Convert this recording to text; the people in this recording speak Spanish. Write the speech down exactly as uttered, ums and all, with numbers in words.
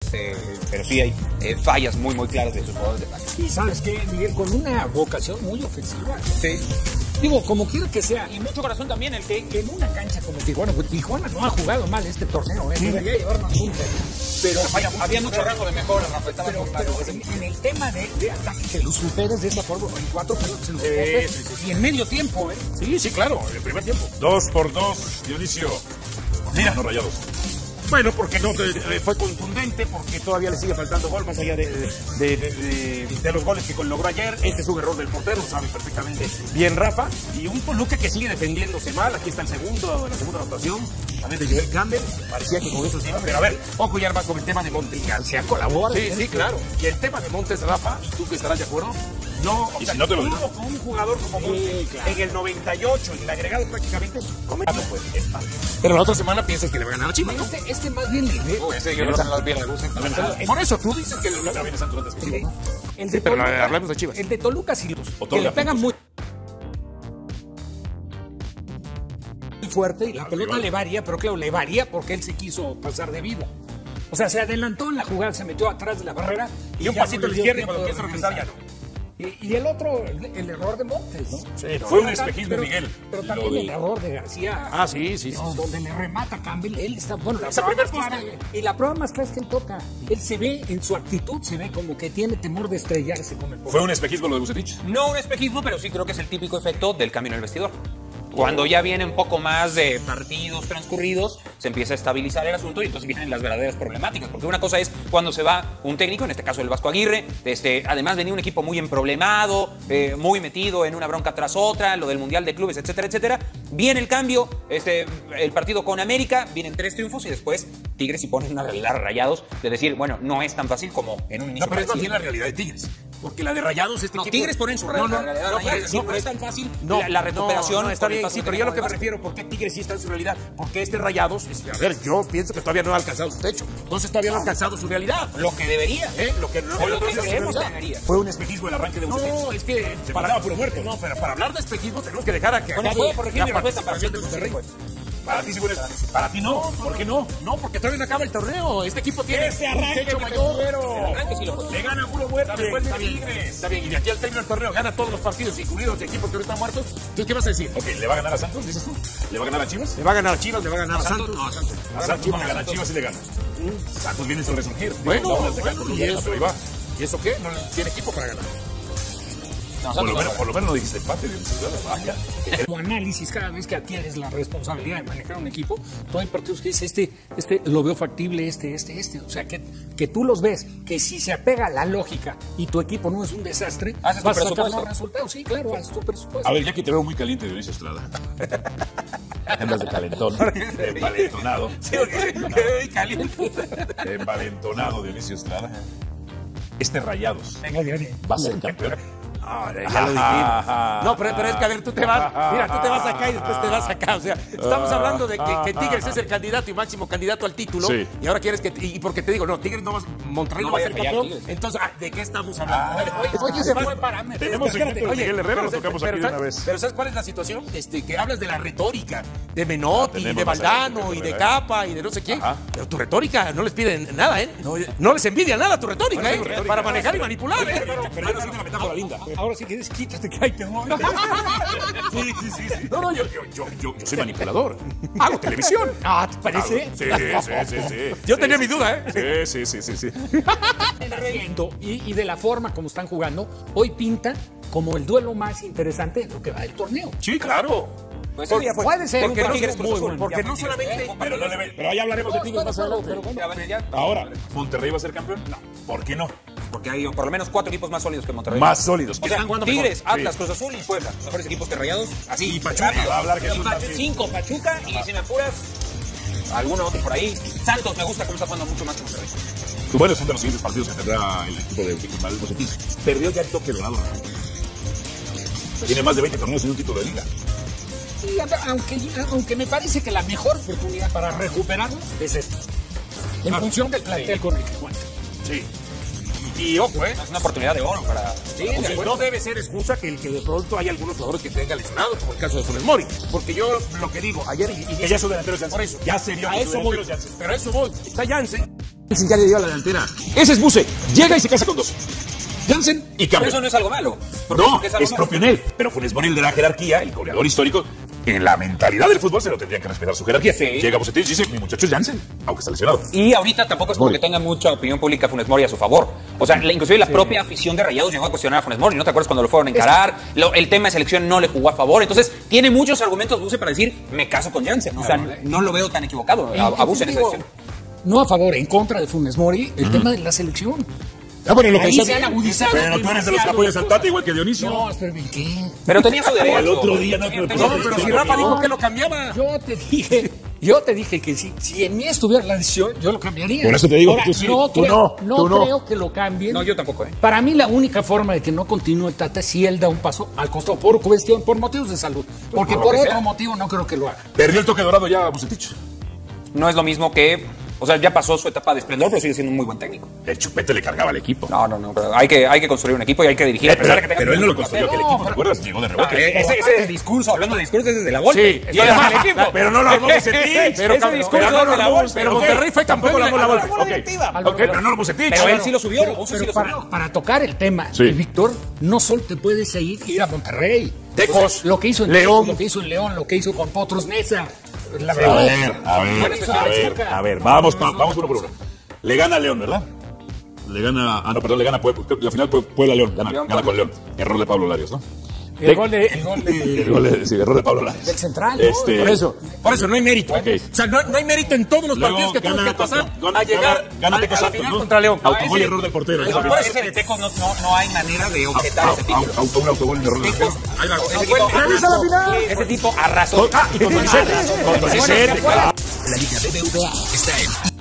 Este, pero sí hay eh, fallas muy, muy claras de sus jugadores de ataque. Y sabes qué, Miguel, con una vocación muy ofensiva. Sí. Digo, como quiera que sea. Y mucho corazón también el que... Que en una cancha como Tijuana, pues Tijuana no ha jugado mal este torneo, ¿eh? Debería llevar más puntos. Pero Vaya, había mucho rango de mejora, Rafa. Estaba pero, pero, pero en, en el tema de, de ataque, que los superes de esa forma, en cuatro pelotas, los Sí, superes, sí, sí. y en medio tiempo, ¿eh? Sí, sí, claro, en el primer tiempo. Dos por dos, Dionisio. Mira, no Rayados. Bueno, porque no eh, fue contundente, porque todavía le sigue faltando gol más allá de, de, de, de, de los goles que logró ayer. Este es un error del portero, lo sabe perfectamente bien Rafa. Y un Toluca que sigue defendiéndose mal. Aquí está el segundo, la segunda anotación. También de Joel Campbell. Parecía que con eso se iba. Pero a ver, ojo ya va con el tema de Montes. Se colabora. Sí, sí, claro. Y el tema de Montes, Rafa, tú que estarás de acuerdo. No, o y sea, si no te lo digo. con un jugador como Montes, sí, claro. en el noventa y ocho, en el agregado prácticamente, come- no puede. Pero la otra semana piensas que le va a ganar a Chivas, ¿no? Este, este más bien le ve. ese yo no sé las bien Por eso tú dices que le va a ganar a Santos antes que Chivas. El de Pero Toluca, hablemos de Chivas. El de Toluca sí, Otorga que le pega puntos. muy fuerte y la pelota rival. le varía, pero claro, le varía porque él se quiso pasar de vida. O sea, se adelantó en la jugada, se metió atrás de la barrera Y un ya pasito a no la le dio izquierda y tiempo cuando de empieza a regresar ya no. Y, y el otro, el, el error de Montes, ¿no? Sí, no. Fue un Pero- espejismo, pero- Miguel. Pero Lo también de- el error de García. Ah, sí, sí, sí. No, donde le remata Campbell, él está, bueno, la Esa prueba primera más poste. clara, y la prueba más clara es que él toca. Él se ve, en su actitud, se ve como que tiene temor de estrellarse con el Fue un espejismo lo de Bucetich. No un espejismo, pero sí creo que es el típico efecto del cambio en el vestidor. Cuando ya viene un poco más de partidos transcurridos, se empieza a estabilizar el asunto y entonces vienen las verdaderas problemáticas. Porque una cosa es cuando se va un técnico, en este caso el Vasco Aguirre, este, además venía un equipo muy emproblemado, eh, muy metido en una bronca tras otra, lo del Mundial de Clubes, etcétera, etcétera. Viene el cambio, este, el partido con América, vienen tres triunfos y después Tigres y ponen una realidad a Rayados de decir, bueno, no es tan fácil como en un inicio. No, pero es más parecía. bien la realidad de Tigres. Porque la de Rayados, este No, equipo... Tigres ponen su no, realidad. no, la realidad no, Rayados, pero- sí, no, no es tan fácil No, la, la recuperación. No, no, está con el bien, paso sí, que pero yo lo tenga que me el Vasco. refiero, ¿por qué Tigres sí está en su realidad? Porque este Rayados, este, a ver, yo pienso que todavía no ha alcanzado su techo. Entonces todavía no ha alcanzado su realidad. Lo que debería. ¿Eh? Lo que, no, O lo que no es su creemos realidad. que debería. Fue un espejismo el arranque de Bucetich. No, es que... Se mandaba puro muerto. No, pero para hablar de espejismo tenemos que dejar a que Bueno, acabe ¿puedo corregir la mi respuesta para participación de Monterrey. Para ti sí fue un espejismo. Para ti no. ¿Por qué no? No, porque todavía no acaba el torneo. Este equipo tiene Ese un arranque techo que mayor. tuvieron. El arranque sí lo fue. Le gana puro muerto Está bien, después de está bien, Tigres. está bien, y de aquí al término del torneo gana todos los partidos, incluidos de equipos que no están muertos. ¿Tú qué vas a decir? Ok, ¿le va a ganar a Santos, dices tú? ¿Le va a ganar a Chivas? ¿Le va a ganar a Chivas? ¿Le va a ganar a Santos? No, Santos. A Santos no le gana, a Chivas sí le gana. Santos viene a resurgir. Bueno, Digo, no, de bueno, Santos, ¿y no, eso? pero ahí va. ¿Y eso qué? No tiene equipo para ganar. No, Por lo, Santos menos, no. por lo menos no dijiste empate. Vaya. Como análisis, cada vez que adquieres la responsabilidad de manejar un equipo, tú hay partidos que dices, este, este lo veo factible, este, este, este. O sea, que, que tú los ves, que si se apega a la lógica y tu equipo no es un desastre, Haces tu vas a sacar presupuesto. los resultados. Sí, claro, haces tu presupuesto. A ver, ya que te veo muy caliente, Dionisio Estrada. Andas de calentón. De envalentonado. ¡Qué caliente! De envalentonado, Dionisio Estrada. Este Rayados Venga, Diony. va a ser campeón. Ah, ya lo dijimos. No, pero, pero es que a ver, tú te vas, mira, tú te vas acá y después te vas acá. O sea, estamos hablando de que, que Tigres es el candidato y máximo candidato al título. Sí. Y ahora quieres que. Y porque te digo, no, Tigres no va Monterrey no, No va a vaya ser a fallar campeón. Tigres. Entonces, ah, ¿de qué estamos hablando? Oye, oye, se fue parámetro. Tenemos Espérate, equipo de oye, Miguel Herrera, pero, lo tocamos pero aquí de una ¿sabes- vez. pero ¿sabes cuál es la situación? Este, que hablas de la retórica, de Menotti, Ah, de tenemos Valdano a y de Herrera. Capa y de no sé quién. Ajá. Pero tu retórica no les piden nada, ¿eh? No, les envidia nada tu retórica, ¿eh? Para manejar y manipular, ¿eh? Pero yo no siento la metáfora linda. Ahora sí que dices, quítate que hay temor. Sí, sí, sí, sí. No, no, yo, yo, yo, yo, yo soy manipulador. Hago televisión. Ah, ¿te parece? Sí, sí, sí, sí. Yo Sí, tenía sí, mi duda, ¿eh? Sí, sí, sí, sí, sí. Viendo, y, y de la forma como están jugando, hoy pinta como el duelo más interesante de lo que va del torneo. Sí, claro. Pues Porque sí, ya fue. puede ser Porque un no, partido Tigres muy Cruz Azul, bueno. porque ya no fue Tigres, solamente... ¿eh? Pero, no le ve- pero ahí hablaremos de Tigres más adelante. Pero bueno, Ya van, ya. Ahora, ¿Monterrey va a ser campeón? No. ¿Por qué no? Porque hay por lo menos cuatro equipos más sólidos que Monterrey. Más sólidos. O sea, están jugando Tigres, mejor. Atlas, Sí. Cruz Azul y Puebla. Mejores equipos que Rayados. Así. Y Pachuca. Va a hablar Y Jesús Pachu- Martín. Cinco, Pachuca. Y si me apuras, alguno otro por ahí. Santos me gusta cómo está jugando mucho más que Monterrey. Bueno, es uno de los siguientes partidos que tendrá el equipo de Manuel Bucetich. Perdió ya el toque dorado. Tiene más de veinte torneos y un título de liga. Y a- aunque, aunque me parece que la mejor oportunidad para recuperarlo es esta. En función del plantel con el que cuenta. Sí. Y ojo, ¿eh? Es una oportunidad de oro para. Sí, de acuerdo. No debe ser excusa que, el, que de pronto hay algunos jugadores que tengan lesionados, como el caso de Funes Mori. Porque yo lo que digo ayer y, y Que ya su delantero es Jansen. por eso, Ya se vio a que su eso voy. delantero es Jansen. Pero a eso voy. Está Jansen. Ya le dio a la delantera. Ese es Buse. Llega y se casa con dos. Jansen y Pero cambia. eso no es algo malo. ¿Por No, qué? Es algo es malo. propio en él. Pero Funes Mori, el de la jerarquía, el goleador histórico, en la mentalidad del fútbol se lo tendrían que respetar su jerarquía. Sí. Llega Bucetich y dice, mi muchacho es Jansen, aunque está lesionado. Y ahorita tampoco es como Mori. que tenga mucha opinión pública Funes Mori a su favor. O sea, la- inclusive la propia afición de Rayados llegó a cuestionar a Funes Mori. ¿No te acuerdas cuando lo fueron a encarar? Lo- el tema de selección no le jugó a favor. Entonces, tiene muchos argumentos Buse para decir, me caso con Jansen. O sea, no lo veo tan equivocado a, a Buse en esa Digo, decisión. no a favor, en contra de Funes Mori, el tema de la selección. Ah, bueno, lo que Ahí decía se han bien. agudizado Pero tú eres de los que demasiado. apoyas al Tata igual que Dionisio. No, espérame, ¿qué? Pero tenía su derecho. al otro día, no, pero- Tenía- no, Pero si Rafa dijo que lo cambiaba. Yo te dije, yo te dije que si, si en mí estuviera la decisión, yo lo cambiaría. Por eso te digo Ahora, que tú sí, no tú creo, no, tú no. creo que lo cambien. No, yo tampoco, ¿eh? Para mí la única forma de que no continúe Tata es si él da un paso al costado por cuestión, por motivos de salud. Porque por lo por que otro sea. motivo no creo que lo haga. Perdió el toque dorado ya Bucetich. No es lo mismo que... O sea, ya pasó su etapa de esplendor, pero sigue siendo un muy buen técnico. El chupete le cargaba al equipo. No, no, no. Pero hay, que, hay que construir un equipo y hay que dirigir. a Pero, pesar de que tenga pero él no lo mucho construyó papel. aquel equipo, ¿te acuerdas? Llegó de rebote. Ese, ese es el discurso, hablando de discursos, ese es de la Volpe. Sí, y además el equipo. pero no lo armó Bucetich. Pero ese cabrón, discurso pero no es lo de la armó, Volpe. pero Ok. Monterrey fue tampoco lo armó la Volpe. Álvaro Ok, Directiva. ok, pero no lo Bucetich. Pero él sí lo subió. Pero, Buse pero sí lo para, subió. para tocar el tema, Sí. Víctor, no solo te puedes ir, ir a Monterrey. Tecos, Lo que hizo en León. Tecos, lo que hizo en León, lo que hizo con Potros Neza. La A verdad. ver, a ver, a ver, a ver, vamos, pa- vamos uno por uno. Le gana a León, ¿verdad? Le gana, ah no, perdón, le gana Puebla, la final Pue- Puebla-León, gana, León, gana con León. Error de Pablo Larios, ¿no? El gol de, el gol de- El gol de- sí, error de Pablo Larios. del central. ¿no? Este, Por eso. Por eso no hay mérito. Ok. O sea, no, no hay mérito en todos los Luego partidos que tuvo gana que pasar contra- gana- a llegar gana- gana a- Tecos a la Santos, final ¿no? contra León. Autogol y error del portero. No, por ese de Tecos no, no, no hay manera de objetar ese título. Auto- auto- Un autogol y error del portero. Ahí va. Ese tipo, Revisa la final. ese tipo arrasó. Ah, y con Tonisete. Con Tonisete, claro. La Liga B B V A está en